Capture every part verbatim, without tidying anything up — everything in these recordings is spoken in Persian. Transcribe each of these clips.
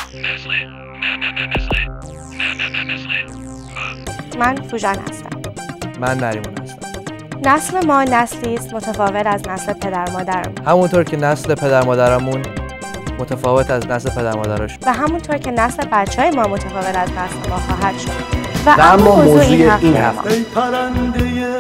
من فوژان هستم. من نریمان هستم. نسل ما نسلی است متفاوت از نسل پدر مادرمون. همونطور که نسل پدر مادرمون متفاوت از نسل پدر مادرش و همونطور که نسل بچهای ما متفاوت از نسل ما خواهد شد. و, و اما موضوع این هفته, این هفته. ای پرنده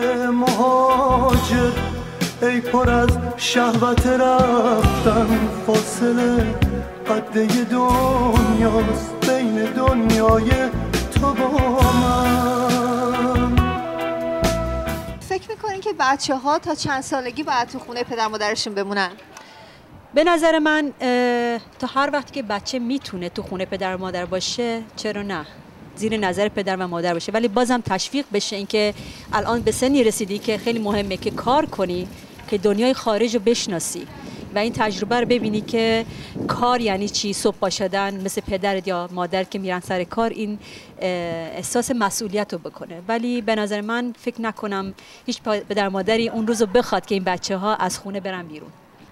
مهاجر، ای پر از شهوت رفتن، فاصله قده دنیاست بین دنیای تو با من. فکر میکنین که بچه ها تا چند سالگی باید تو خونه پدر مادرشون بمونن؟ به نظر من تا هر وقتی که بچه میتونه تو خونه پدر و مادر باشه چرا نه، زیر نظر پدر و مادر باشه، ولی بازم تشویق بشه. اینکه الان به سنی رسیدی که خیلی مهمه که کار کنی، که دنیای خارج رو بشناسی و این تجربه رو ببینی که کار یعنی چی، صبح پا شدن مثل پدرت یا مادر که میرن سر کار، این احساس مسئولیت رو بکنه. ولی به نظر من فکر نکنم هیچ پدر مادری اون روز رو بخواد که این بچه ها از خونه برن بیرون.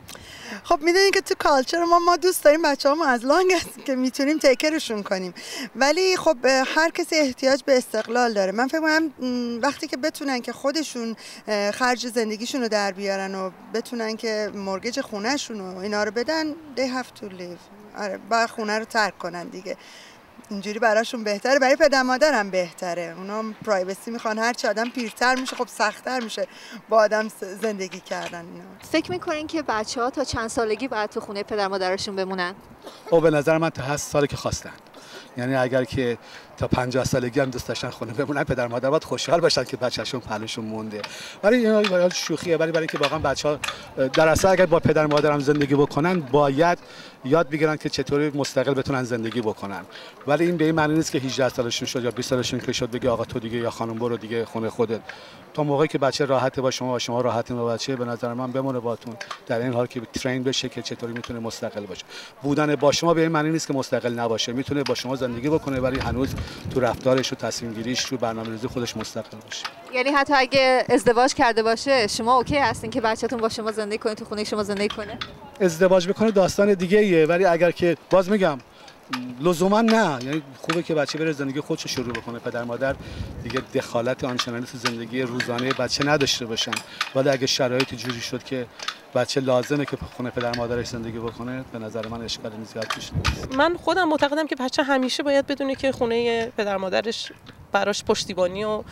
خب میدونین که تو کالچر ما ما دوست داریم بچه‌هامون از لانگ که میتونیم تیکرشون کنیم، ولی خب هر کسی احتیاج به استقلال داره. من فکر می‌کنم وقتی که بتونن که خودشون خرج زندگیشون رو در بیارن و بتونن که مورگیج خونه‌شون و اینا رو بدن، they have to live. آره با خونه رو ترک کنن دیگه. اینجوری براشون بهتره، برای پدر مادر هم بهتره. اونا پرایوسی میخوان. هر چی آدم پیرتر میشه خب سخت‌تر میشه با آدم زندگی کردن. اینا فکر میکنین که بچه‌ها تا چند سالگی باید تو خونه پدر مادرشون بمونن؟ خب به نظر من تا هشت سالی که خواستن. یعنی اگر که تا پنجاه سالگی هم دوست داشتن خونه بمونن، پدر مادر باید خوشحال باشن که بچه‌شون پلوشون مونده. ولی اینا شوخیه، ولی برای اینکه واقعا بچه‌ها در اصل اگر با پدر مادر هم زندگی بکنن، باید یاد بگیرن که چطوری مستقل بتونن زندگی بکنن. ولی این به این معنی نیست که هجده سالشون شد یا بیست سالشون که شد بگی آقا تو دیگه یا خانم برو دیگه خونه خودت. تا موقعی که بچه راحته با شما و شما راحتین با بچه، به نظر من بمونه باتون، در این حال که ترین بشه که چطوری میتونه مستقل باشه. بودن با شما به این معنی نیست که مستقل نباشه، میتونه با شما زندگی بکنه ولی هنوز تو رفتارش و تصمیم گیریش تو برنامه‌ریزی خودش مستقل باشه. یعنی حتی اگه ازدواج کرده باشه شما اوکی هستین که بچه‌تون با شما زندگی کنه، تو خونه شما زندگی کنه؟ ازدواج بکنه داستان دیگه ایه، ولی اگر که باز میگم لزوما نه، یعنی خوبه که بچه بره زندگی خودش شروع بکنه. پدر مادر دیگه دخالت آنچنانی تو زندگی روزانه بچه نداشته باشن. ولی اگه شرایط جوری شد که بچه لازمه که خونه پدر مادرش زندگی بکنه، به نظر من اشکالی زیاد توش نیست. من خودم معتقدم که بچه همیشه باید بدونه که خونه پدر مادرش براش پشتیبانی و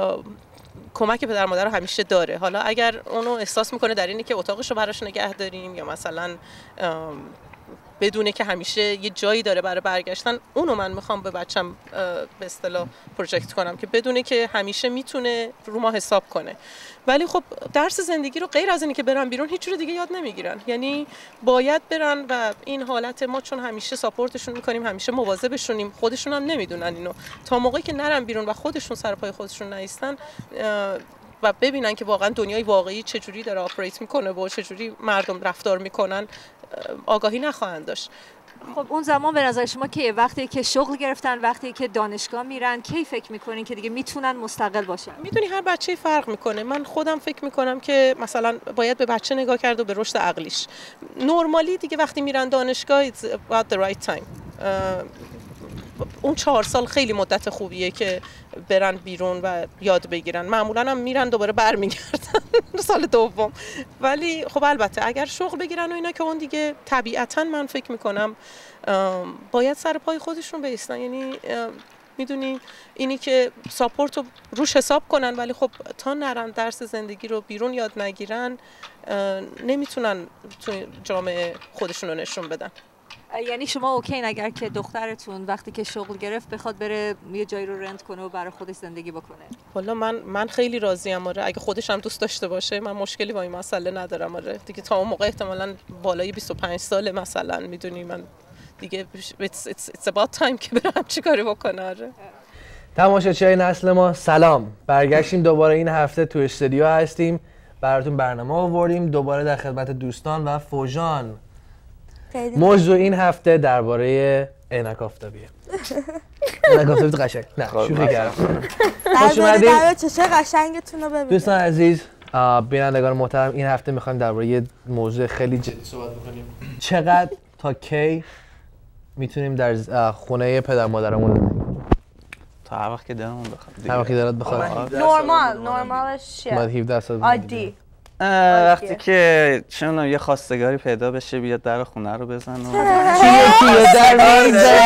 کمک پدر مادر رو همیشه داره. حالا اگر اونو احساس میکنه در اینی که اتاقش رو براش نگه داریم یا مثلا بدونه که همیشه یه جایی داره برای برگشتن، اونو من میخوام به بچم به اصطلاح پروژکت کنم که بدونه که همیشه میتونه رو ما حساب کنه. ولی خب درس زندگی رو غیر از اینی که برن بیرون هیچ جور دیگه یاد نمیگیرن. یعنی باید برن و این حالت ما چون همیشه ساپورتشون میکنیم، همیشه مواظبشونیم، خودشون هم نمیدونن اینو. تا موقعی که نرن بیرون و خودشون سر پای خودشون نایستن و ببینن که واقعا دنیای واقعی چجوری داره آپریت میکنه و چجوری مردم رفتار میکنن، آگاهی نخواهند داشت. خب اون زمان به نظر شما که وقتی که شغل گرفتن، وقتی که دانشگاه میرن، کی فکر میکنین که دیگه میتونن مستقل باشن؟ میدونی هر بچه فرق میکنه. من خودم فکر میکنم که مثلا باید به بچه نگاه کرد و به رشد عقلیش. نورمالی دیگه وقتی میرن دانشگاه it's about the right time. اون چهار سال خیلی مدت خوبیه که برن بیرون و یاد بگیرن. معمولا هم میرن دوباره برمیگردن سال دوم. ولی خب البته اگر شغل بگیرن و اینا که اون دیگه طبیعتا من فکر میکنم باید سر پای خودشون بایستن. یعنی میدونی اینی که ساپورت رو روش حساب کنن، ولی خب تا نرن درس زندگی رو بیرون یاد نگیرن نمیتونن تو جامعه خودشون رو نشون بدن. یعنی شما اوکین اگر که دخترتون وقتی که شغل گرفت بخواد بره یه جایی رو رنت کنه و برای خودش زندگی بکنه؟ والا من من خیلی راضیم. آره اگه خودش هم دوست داشته باشه من مشکلی با این مسئله ندارم. آره دیگه تا اون موقع احتمالاً بالای بیست و پنج ساله مثلا میدونی من دیگه it's, it's, it's about time که برم چی کاری بکنه. آره تماشاچیای نسل ما سلام، برگشتیم دوباره. این هفته تو استودیو هستیم، براتون برنامه آوردیم دوباره در خدمت دوستان و فوژان. موضوع این هفته درباره عینک آفتابیه. عینک آفتابی قشنگ. نه شوخی کردم. خوش اومدید. چشه قشنگتون رو ببینید. دوستان عزیز، بینندگان محترم، این هفته می‌خوایم درباره یه موضوع خیلی جدی صحبت بکنیم. چقدر تا کی میتونیم در خونه پدر مادرمون تا هر وقت که دلمون بخواد دیگه. هر وقت دلت بخواد. نرمال نرمالش چیه؟ بعد هفده سال عادی. وقتی که چون یه خواستگاری پیدا بشه بیاد در خونه رو بزن و کیه در میزه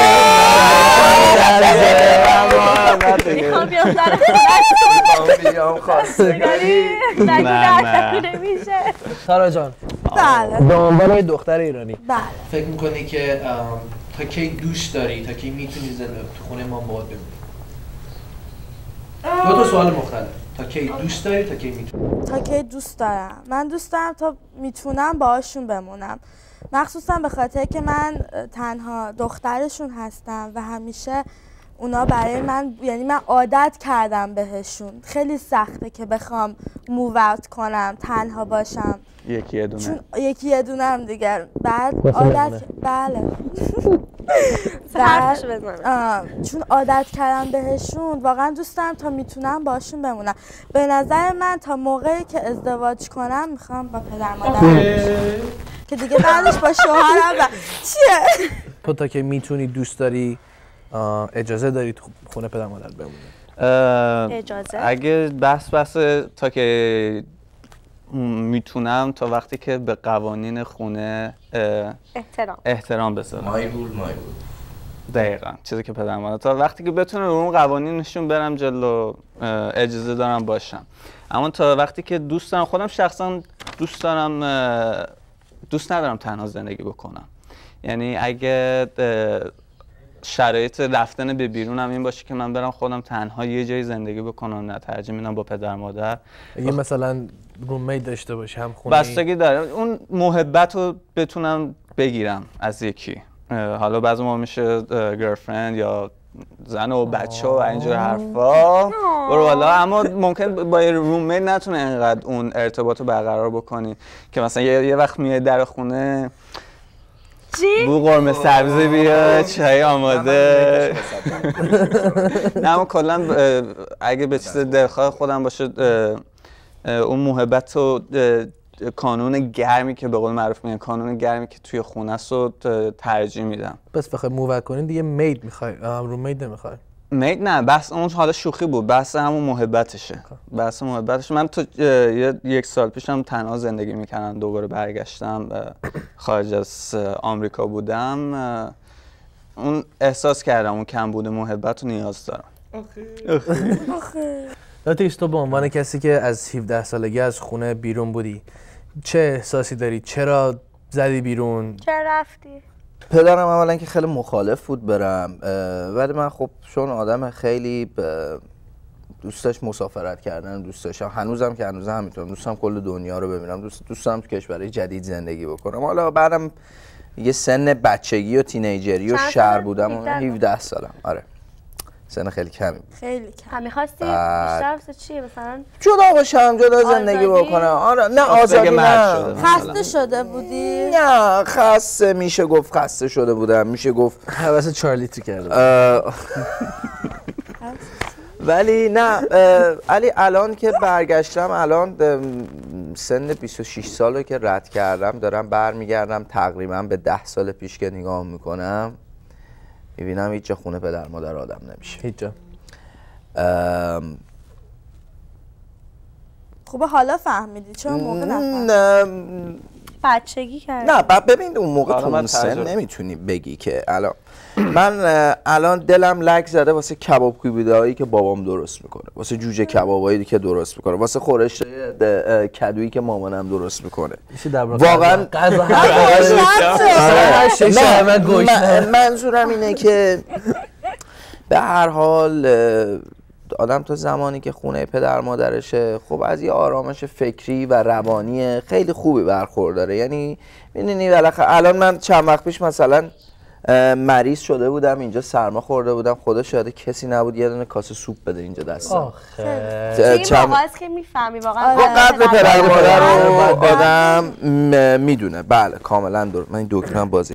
میخوام بیام در خونه میخوام بیام خواستگاری نگو در نمیشه. تارا جان بله به عنوان یه دختر ایرانی بله فکر میکنی که تا کی دوست داری تا کی میتونی زنده تو خونه ما باهات بمونی؟ دو تا سوال مختلف. تا کی دوست داری تا کی میتونی؟ تا کی دوست دارم. من دوست دارم تا میتونم باهاشون بمونم. مخصوصا به خاطر که من تنها دخترشون هستم و همیشه اونا برای من، یعنی من عادت کردم بهشون. خیلی سخته که بخوام موو اوت کنم تنها باشم. یکی یه دونه. چون یکی یه دونه هم دیگر. بعد عادت بله. بعد چون عادت کردم بهشون واقعا دوست دارم تا میتونم باشون بمونم. به نظر من تا موقعی که ازدواج کنم میخوام با پدر مادرم که دیگه بعدش با شوهرم و چیه؟ تو تا که میتونی دوست داری اجازه داری تو خونه پدر مادر بمونی؟ اجازه؟ اگه بحث بحث تا که میتونم تا وقتی که به قوانین خونه احترام احترام بذارم. مای رول مای رول. دقیقاً چیزی که پدر مادر تا وقتی که بتونه رو اون قوانینشون برم جلو اجازه دارم باشم. اما تا وقتی که دوست دارم، خودم شخصا دوست دارم دوست ندارم تنها زندگی بکنم. یعنی اگه شرایط رفتن به بیرونم این باشه که من برم خودم تنها یه جای زندگی بکنم، نه ترجیح میدم با پدر مادر. اگه مثلا روممیت داشته باشی هم خونه بستگی داره اون محبت رو بتونم بگیرم از یکی. حالا بعضی ما میشه گرلفرند یا زن و بچه و اینجور حرفا برو بالا، اما ممکن با روممیت نتونه اینقدر اون ارتباط رو برقرار بکنی که مثلا یه, یه وقت میای در خونه چی؟ بو قرمه سبزی بیاد چای آماده. نه اما کلا اگه به چیز دلخواه خودم باشه اون محبت و کانون گرمی که به قول معروف میگن کانون گرمی که توی خونه است رو ترجیح میدم. پس بخوای موو کنین دیگه مید میخوای، روممیت نمیخوای؟ مید نه، بس اون حالا شوخی بود، بس همون محبتشه. بس محبتشه. من تو یک سال پیشم تنها زندگی میکردم، دوباره برگشتم خارج از آمریکا بودم، اون احساس کردم اون کم بوده محبت رو نیاز دارم. لاتیش تو به عنوان کسی که از هفده سالگی از خونه بیرون بودی چه احساسی داری؟ چرا زدی بیرون؟ چرا رفتی؟ پدرم اولا که خیلی مخالف بود برم، ولی من خب چون آدم خیلی دوست داشت مسافرت کردن، دوست داشتم، هنوزم که هنوزم همینطورم، دوستم کل دنیا رو ببینم، دوست دوستم تو کشورهای جدید زندگی بکنم. حالا بعدم یه سن بچگی و تینیجری و شهر بودم، هفده سالم. آره سن خیلی کمی بود. خیلی کم. می‌خواستی بیشتر واسه چیه مثلا؟ جدا باشم، جدا زندگی بکنم. آره نه آزادی نه. خسته شده بودی؟ نه خسته میشه گفت خسته شده بودم، میشه گفت حواس چهار لیتر کرده. ولی نه علی الان که برگشتم، الان سن بیست و شش ساله که رد کردم، دارم برمیگردم تقریبا به ده سال پیش که نگاه میکنم میبینم هیچ جا خونه پدر مادر آدم نمیشه. هیچ جا. خوبه حالا فهمیدی چون موقع نفهمیدی؟ بچگی کردی؟ نه ببین اون موقع تو اون سن نمیتونی بگی که الان من الان دلم لک زده واسه کباب کوبیده‌هایی که بابام درست میکنه، واسه جوجه کبابایی که درست میکنه، واسه خورش کدویی که مامانم درست میکنه. واقعا منظورم اینه که به هر حال آدم تا زمانی که خونه پدر مادرشه خب از یه آرامش فکری و روانی خیلی خوبی برخورداره. یعنی میدونی بالاخره الان من چند وقت پیش مثلا مریض شده بودم اینجا، سرما خورده بودم، خدا شاهده کسی نبود یه دونه کاسه سوپ بده اینجا دستم. آخه این موقع است که میفهمی واقعا قدر پدر مادر رو آدم میدونه. بله کاملا درست. من این دکمه بازی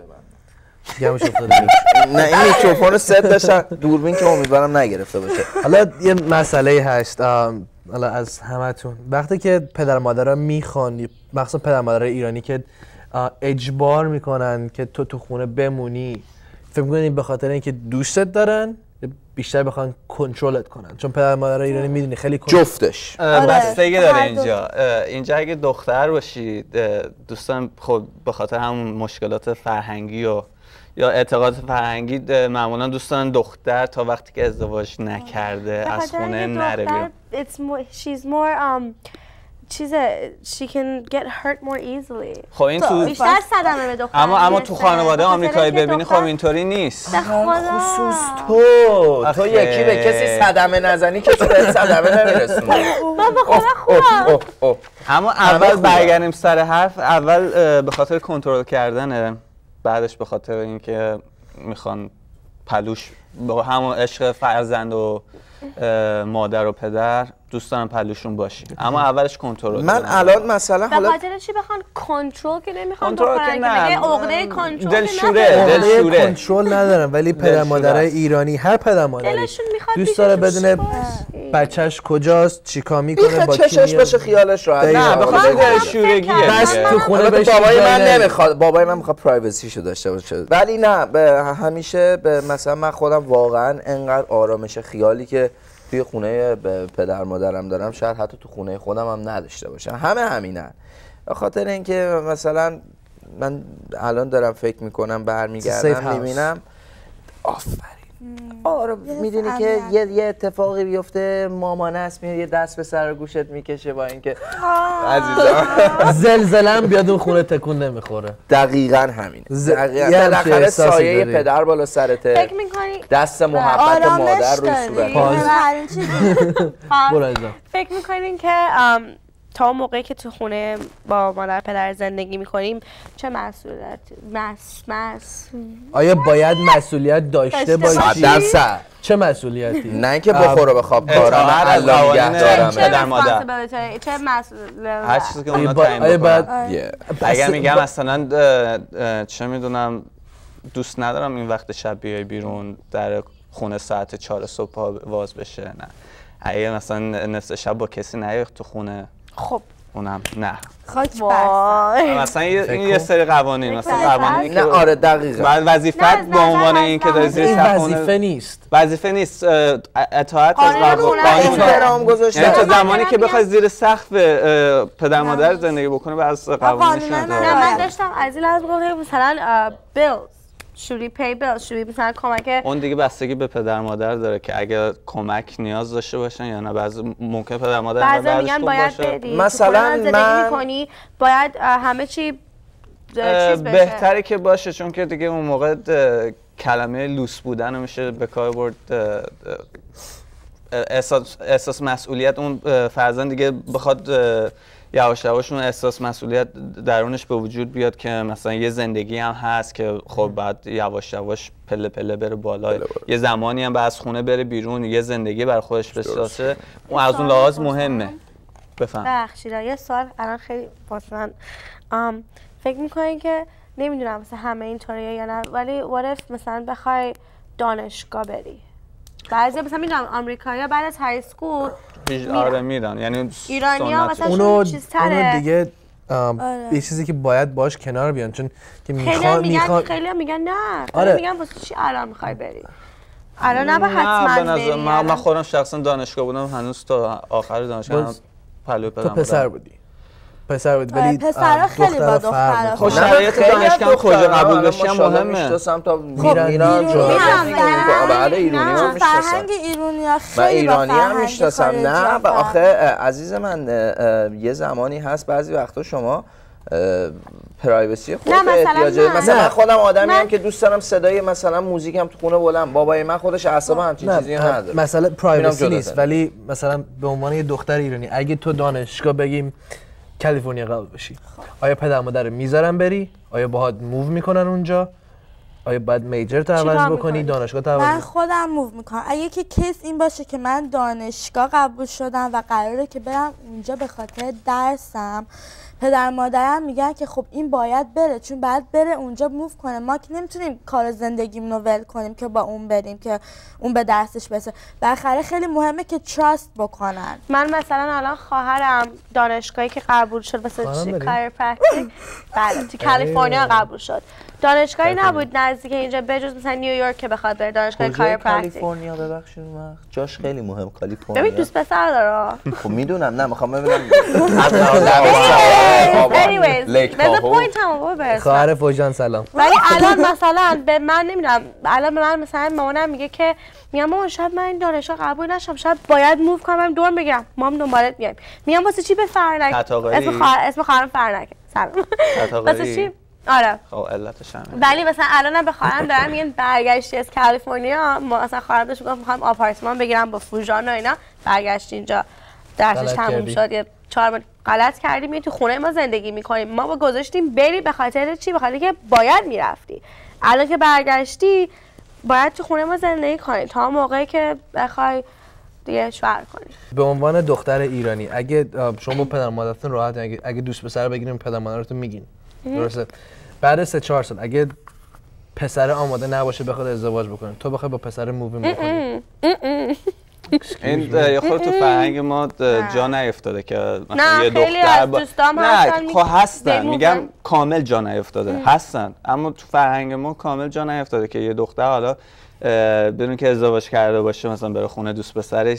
نه این میکروفون رو ست داشتم، دوربین که امیدوارم نگرفته باشه. حالا یه مسئله هست حالا از همتون، وقتی که پدر مادرها میخوان، مخصوصا پدر مادر ایرانی که اجبار میکنن که تو تو خونه بمونی فکر می‌کنی به خاطر اینکه دوستت دارن بیشتر بخوان کنترلت کنن؟ چون پدر مادر ایرانی میدونی خیلی کنترل. جفتش بستگی داره اینجا. اینجا اگه دختر باشی دوستان خب به خاطر همون مشکلات فرهنگی و یا اعتقاد فرهنگی معمولا دوستان دختر تا وقتی که ازدواج نکرده از خونه نره بیرون. It's more, she's more um چیزه she can get hurt more easily. خب این تو بیشتر صدمه به دختر. اما اما تو خانواده آمریکایی ببینی خب اینطوری نیست. خصوص تو تو یکی به کسی صدمه نزنی که تو به صدمه نمیرسونی. من به خدا خوبم. اما اول برگردیم سر حرف. اول به خاطر کنترل کردنه، بعدش به خاطر اینکه میخوان پلوش با همون عشق فرزند و مادر و پدر دوست دارم پلوشون باشی، اما اولش کنترل. من الان مثلا حالا به خاطر چی بخوان کنترل که نمیخوان بکنن که مگه عقده کنترل دلشوره دلشوره کنترل ندارم، ولی پدر مادرای ایرانی هر پدر مادری دوست داره بدونه بچهش کجاست، چیکار میکنه، با کی چشش باشه خیالش راحت. نه به خاطر دلشورگیه. بس تو خونه بهش بابای من نمیخواد، بابای من میخواد پرایوسیشو داشته باشه. ولی نه همیشه به مثلا من خودم واقعا انقدر آرامش خیالی که توی خونه پدر مادرم دارم شاید حتی تو خونه خودم هم نداشته باشم. همه همینن. به خاطر اینکه مثلا من الان دارم فکر میکنم برمیگردم میبینم آفرین آره میدونی که یه یه اتفاقی بیفته مامان است میاد یه دست به سر گوشت میکشه با اینکه عزیزم زلزله بیاد اون خونه تکون نمیخوره. دقیقاً همینه. دقیقاً بالاخره سایه پدر بالا سرته. فکر می‌کنی دست محبت مادر روی صورت. فکر می‌کنین که تا موقعی که تو خونه با مادر پدر زندگی میکنیم چه مسئولیت مس مس آیا باید مسئولیت داشته باشی؟ درصد چه مسئولیتی؟ نه اینکه بخور و بخواب کارم الله نگه دارم پدر مادر. چه مسئولیت؟ هر چیزی که اونا تعیین بکنن. اگر میگم مثلا چه میدونم دوست ندارم این وقت شب بیای بیرون در خونه ساعت چهار صبح باز بشه، نه. اگه مثلا نصف شب با کسی نیای تو خونه خب اونم نه خاک برسن. مثلا این یه سری قوانین مثلا قوانینی که نه آره دقیقاً بعد وظیفت به عنوان اینکه داری زیر سقف وظیفه نیست وظیفه نیست اطاعت از قانون احترام گذاشتن. یعنی تا زمانی که بخوای زیر سقف پدر مادر زندگی بکنه بعد از قوانینش نه من داشتم از این لحظه گفتم مثلا بیل شوری پی بیل شوری مثلا کمک اون دیگه بستگی به پدر مادر داره که اگر کمک نیاز داشته باشن یا نه. بعضی ممکن پدر مادر بعضی میگن باید بدی مثلا من میکنی باید همه چی چیز بشه. بهتره که باشه چون که دیگه اون موقع کلمه لوس بودن میشه به کار برد. احساس احساس مسئولیت اون فرزند دیگه بخواد یواش یواش اون احساس مسئولیت درونش به وجود بیاد که مثلا یه زندگی هم هست که خب بعد یواش یواش پله پله بره بالا، یه زمانی هم بعد از خونه بره بیرون، یه زندگی برای خودش بسازه. اون از اون لحاظ مهمه. بفهم. بخشید یه سوال الان خیلی مثلا فکر می‌کنین که نمیدونم مثلا همه اینطوریه یا نه، ولی what if مثلا بخوای دانشگاه بری؟ بعضی مثلا میدونم آمریکایی‌ها بعد از های اسکول آره میرن، یعنی ایرانی‌ها مثلا اونو چیزتره. اونو دیگه یه چیزی که باید باش کنار بیان چون که میخوان میخوان خیلی هم میگن نه آره. میگن واسه چی الان میخوای بری الان نه حتما بری. من من خودم شخصا دانشگاه بودم هنوز تا آخر دانشگاه پلو پدرم. تو پسر بودی پسر بود ولی پسرا خیلی با دخترا خب شرایط دانشگاه کجا قبول بشی مهمه. میشناسم تا میرن جلو بله ایرانی هم میشناسم. فرهنگ ایرانی‌ها خیلی من ایرانی هم میشناسم. نه آخه عزیز من یه زمانی هست بعضی وقتا شما پرایوسی خودت احتیاج داری. مثلا من خودم آدمی ام که دوست دارم صدای مثلا موزیکم تو خونه بلند. بابای من خودش اعصاب همچین چیزی نداره. مثلا پرایوسی نیست ولی مثلا به عنوان یه دختر ایرانی اگه تو دانشگاه بگیم کالیفرنیا قبول بشی آیا پدر مادر میذارن بری؟ آیا باهات موو میکنن اونجا؟ آیا باید میجر تو عوض بکنی؟ دانشگاه تو عوض من خودم موو میکنم. اگه که کیس این باشه که من دانشگاه قبول شدم و قراره که برم اونجا به خاطر درسم، پدر مادرم میگن که خب این باید بره، چون باید بره اونجا موو کنه. ما که نمیتونیم کار زندگیمون رو ول کنیم که با اون بریم که اون به دستش برسه. بالاخره خیلی مهمه که تراست بکنن. من مثلا الان خواهرم دانشگاهی که قبول شد واسه کایروپرکتیک بله تو کالیفرنیا قبول شد. دانشگاهی نبود نزدیک اینجا بجز مثلا نیویورک که بخواد بره دانشگاه کایروپرکتیک. کالیفرنیا ببخشید من جاش خیلی مهم کالیفرنیا. ببین دوست پسر داره. خب میدونم، نه میخوام ببینم. anyways بذار پوینت هم برسم. خواهر فوجان سلام. ولی الان مثلا به من نمیدونم، الان به من مثلا مامانم میگه که میگم مامان شاید من این دانشگاه قبول نشم، شاید باید موو کنم دور بگیرم. مام دنبالت میایم. میگم واسه چی به فرنک؟ اسم خواهر اسم خواهرم فرنک. سلام. واسه چی؟ آره. خب علتش همین. ولی مثلا الانم به خواهرم دارم میگن برگشتی از کالیفرنیا، ما مثلا خواهرم داشت میگفت میخوام آپارتمان بگیرم با فوژان و اینا، برگشت اینجا درسش تموم شد، یه چهار غلط کردیم، تو خونه ما زندگی میکنیم. ما با گذاشتیم بری به خاطر چی؟ به خاطر که باید میرفتی. الان که برگشتی باید تو خونه ما زندگی کنی تا موقعی که بخوای دیگه شوهر کنی. به عنوان دختر ایرانی اگه شما با پدر مادرتون راحت اگه, اگه دوست پسر بگیریم پدر مادرتون میگین درسته؟ بعد سه چهار سال اگه پسر آماده نباشه بخواد ازدواج بکنه، تو بخوای با پسر مووی بکنی؟ این یه خورده تو فرهنگ ما جا نیفتاده که مثلا یه دختر با... نه خب هستن، میگم کامل جا نیفتاده هستن، اما تو فرهنگ ما کامل جا نیفتاده که یه دختر حالا بدون که ازدواج کرده باشه مثلا بره خونه دوست پسرش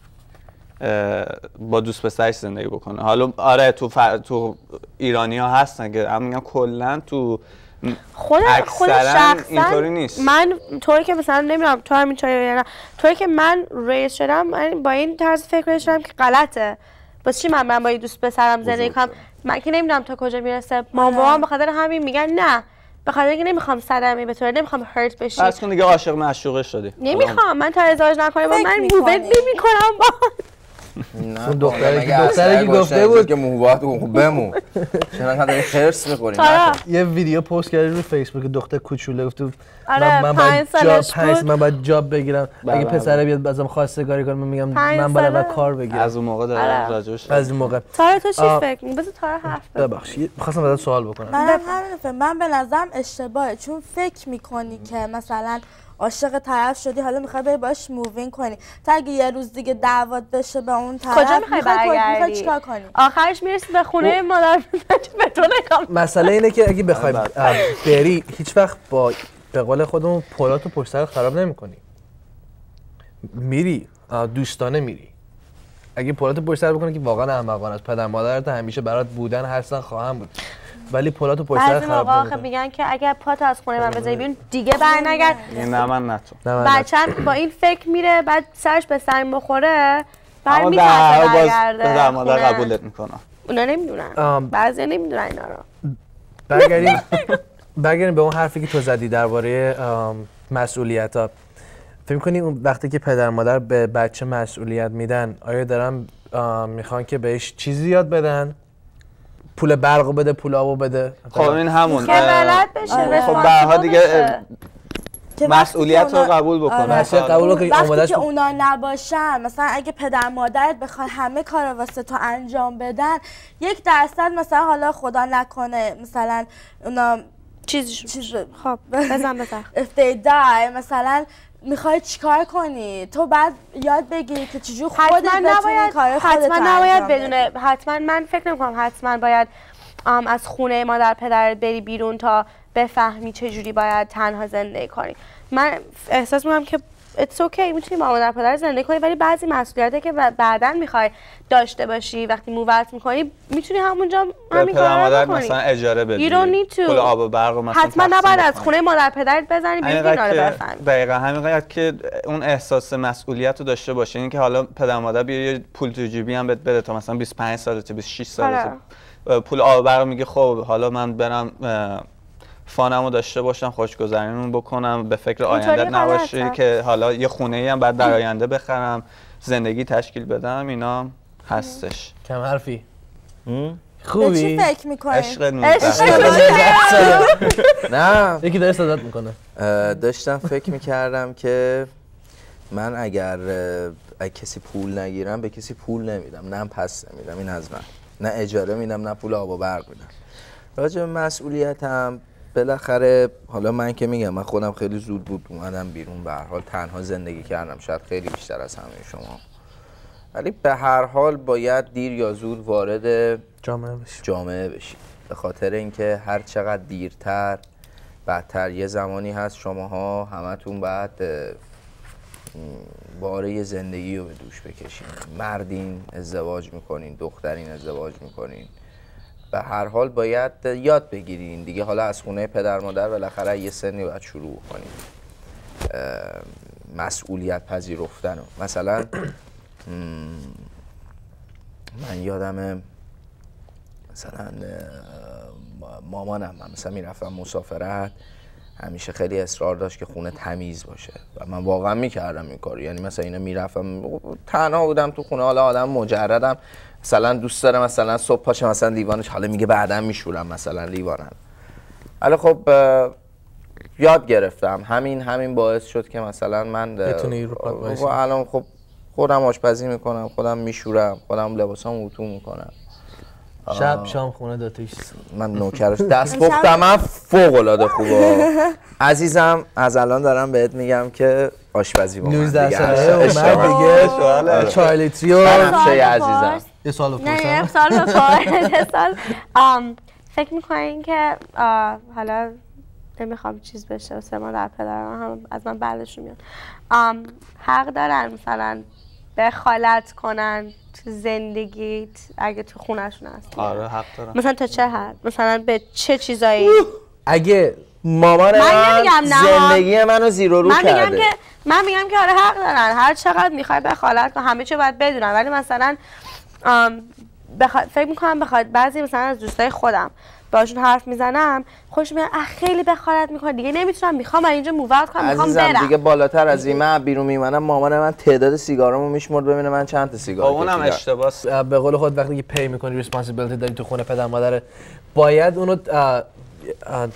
با دوست پسرش زندگی بکنه. حالا آره تو فر... تو ایرانی ها هستن که اما میگم کلا تو خود خود شخصا اینطوری نیست. من طوری که مثلا نمیدونم تو همین چای یا نه، طوری که من ریز شدم من با این طرز فکر شدم که غلطه. واسه چی من من با دوست پسرم زندگی کنم؟ من که نمیدونم تا کجا میرسه. مامان بابام به خاطر همین میگن نه، به خاطر اینکه نمیخوام صدمه بتونه، نمیخوام هرت بشی. بس کن دیگه عاشق معشوقه شدی. نمیخوام من تا ازدواج نکنم با من موو نمیکنم با نه دختری که دختری که گفته بود که موبایل تو بمون چرا انقدر خرس می‌خوری؟ یه ویدیو پست کرد رو فیسبوک دختر کوچولو گفت من من باید جاب من باید جاب بگیرم، اگه پسر بیاد ازم خواستگاری کنه من میگم من باید کار بگیرم. از اون موقع داره راجعش از اون موقع تارا تو چی فکر می‌کنی؟ بذار تارا حرف بزنه. ببخشید می‌خواستم ازت سوال بکنم. من همین من به نظرم اشتباهه، چون فکر می‌کنی که مثلا عاشق طرف شدی حالا میخوای بری باش مووین کنی، تا اگه یه روز دیگه دعوت بشه به اون طرف کجا میخوای برگردی؟ چیکار کنی؟ آخرش میرسی به خونه مادر به تو نگاه. مسئله اینه که اگه بخوای بری هیچ وقت با به قول خودمون پولاتو پشت سر خراب نمی‌کنی. میری دوستانه میری. اگه پولاتو پشت سر بکنی که واقعا احمقانه است. پدر مادرت همیشه برات بودن هستن خواهم بود. ولی پولاتو پشت سر خراب نمی‌کنی. بعضی میگن که اگر پات از خونه من بذاری بیرون دیگه برنگرد. نه من نه تو. بچه‌م با این فکر میره بعد سرش به سنگ بخوره بعد میتونه برگرده. پدر مادر قبولت میکنه. اونا نمیدونن. بعضی نمیدونن اینا رو. برگردیم برگردیم به اون حرفی که تو زدی درباره مسئولیت‌ها. فکر می‌کنی اون وقتی که پدر مادر به بچه مسئولیت میدن آیا دارن میخوان که بهش چیزی یاد بدن؟ پول برقو بده، پول آبو بده. خب این همون که بلد بشه. خب به هر حال دیگه مسئولیت رو قبول بکنه. مسئولیت قبول بکنه. وقتی که اونا نباشن، مثلا اگه پدر مادرت بخوان همه کار واسه تو انجام بدن، یک درصد مثلا حالا خدا نکنه مثلا اونا چیز چیز خب بزن بزن if they die مثلا میخوای چیکار کنی؟ تو بعد یاد بگیری که چجور خودت بتونی کار خودت حتما نباید بدونه. حتما من فکر نمی‌کنم حتما باید از خونه مادر پدرت بری بیرون تا بفهمی چجوری باید تنها زندگی کنی. من احساس می‌کنم که it's okay میتونی با مادر پدر زندگی کنی، ولی بعضی مسئولیتی که بعداً میخوای داشته باشی وقتی مووت میکنی میتونی همونجا همین کارا رو بکنی. مثلا اجاره بدی. پول آب و برق مثلا حتما نباید از خونه مادر پدرت بزنی بیرون اینا رو بفهمی. دقیقاً همینقدر که اون احساس مسئولیت رو داشته باشه، اینکه حالا پدر مادر بیا یه پول تو جیبی هم بهت بده تا مثلا بیست و پنج سالته بیست و شش سالته پول آب و برق میگه خب حالا من برم فانمو داشته باشم، خوشگذرونیمو بکنم، به فکر آینده نباشی که حالا یه خونه‌ای هم بعد در آینده بخرم، زندگی تشکیل بدم. اینا هستش. کم حرفی. خوبی؟ به چی فکر می‌کنی؟ عشق نه یکی داره صدات میکنه. داشتم فکر می‌کردم که من اگر کسی پول نگیرم به کسی پول نمیدم، نه پس نمیدم. این از من. نه اجاره میدم نه پول آب و برق میدم. راجع به مسئولیتم بالاخره حالا من که میگم من خودم خیلی زود بود اومدم بیرون، به هر حال تنها زندگی کردم، شاید خیلی بیشتر از همه شما، ولی به هر حال باید دیر یا زود وارد جامعه بشی. جامعه بشی به خاطر اینکه هر چقدر دیرتر بدتر یه زمانی هست شماها همتون بعد باره زندگی رو به دوش بکشین. مردین ازدواج میکنین، دخترین ازدواج میکنین، به هر حال باید یاد بگیرین دیگه. حالا از خونه پدر مادر بالاخره یه سنی باید شروع کنین مسئولیت پذیرفتن. مثلا من یادمه مثلا مامانم من مثلا میرفتم مسافرت همیشه خیلی اصرار داشت که خونه تمیز باشه و من واقعا میکردم این کارو. یعنی مثلا اینا میرفتم تنها بودم تو خونه، حالا آدم مجردم، مثلا دوست دارم مثلا صبح پاشه مثلا لیوانش، حالا میگه بعداً میشورم مثلا لیوانم. حالا خب یاد گرفتم، همین همین باعث شد که مثلا من بتونی رو پات وایسی. الان خب خودم آشپزی میکنم، خودم میشورم، خودم لباسامو اتو میکنم. شب شام خونه داتیش من نوکرش دست پختم، من فوق العاده خوبه عزیزم. از الان دارم بهت میگم که آشپزی با من نوزده دیگه ساله اومد دیگه چهار لیتریو بنفشه عزیزم. یه سال نه یه سال بپرس یه سال فکر میکنین که حالا نمیخوام چیز بشه سه مادر پدرم هم از من بعدشون میاد حق دارن مثلا دخالت کنن تو زندگیت اگه تو خونه‌شون هستی؟ آره حق دارن. مثلا تا چه حد؟ مثلا به چه چیزایی؟ اگه مامان من, من زندگی منو زیر و رو من کرده. میگم که من میگم که آره حق دارن، هر چقدر میخوای دخالت کن همه چی باید بدونن، ولی مثلا بخ... فکر میکنم بخواد بعضی مثلا از دوستای خودم باشون حرف میزنم خوش میاد خیلی دخالت میکنه دیگه نمیتونم، میخوام من اینجا مووت کنم، میخوام برم دیگه. بالاتر از این من بیرون میمونم مامان من تعداد سیگارامو میشمرد ببینه من چند تا سیگار کشیدم. اونم اشتباس. به قول خود وقتی که پی میکنی ریسپانسیبیلیتی داری تو خونه پدر مادر، باید اونو آه آه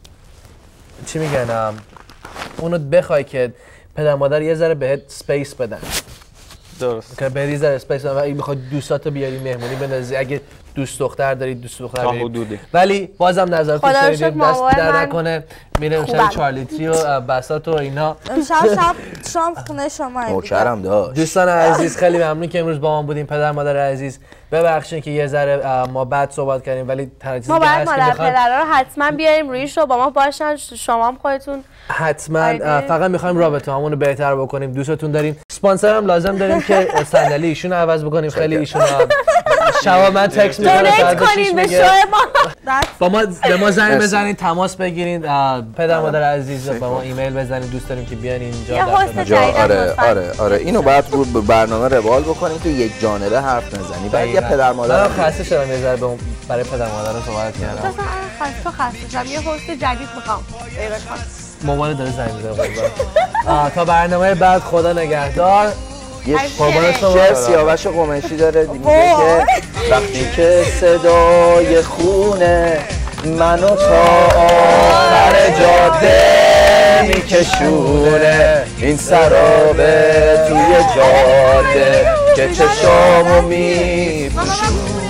چی میگن اونو بخوای که پدر مادر یه ذره بهت سپیس بدن. درست. که بری ذره اسپیس و اگه بخواد دوستاتو بیاری مهمونی بندازی، اگه دوست دختر داری دوست دختر بیاری، ولی بازم نظرت دارید دست در نکنه میرم شب چهار لیتری و بساط و اینا. امشب شب شام خونه شما نوکرم داشت. دوستان عزیز خیلی ممنون که امروز با ما بودیم. پدر مادر عزیز ببخشید که یه ذره ما بعد صحبت کردیم، ولی تنها چیزی که هست که مادر پدرها رو حتما بیاریم روی شو با ما باشن، شما هم خودتون حتما فقط میخوایم رابطه همون رو بهتر بکنیم. دوستتون داریم. اسپانسر هم لازم داریم که صندلی ایشون عوض بکنیم. خیلی ایشون شما من تکست میکنم دونیت کنین به شو ما. با ما به ما زنگ بزنید، تماس بگیرید. پدر مادر عزیز با ما ایمیل بزنید، دوست داریم که بیان اینجا. آره آره آره اینو بعد رو به برنامه روال بکنیم که یک جانبه حرف نزنی. بعد یه پدر مادر من خسته شدم یه ذره برای پدر مادر رو صحبت کردم. اصلا خسته خسته شدم. یه هست جدید میخوام. مامان داره زنگ میزنه. تا برنامه بعد خدا نگهدار. یه شعر سیاوش قمیشی داره میگه که وقتی که صدای خونه منو تا آخر جاده میکشونه، این سرابه توی جاده که چشامو میپوشونه.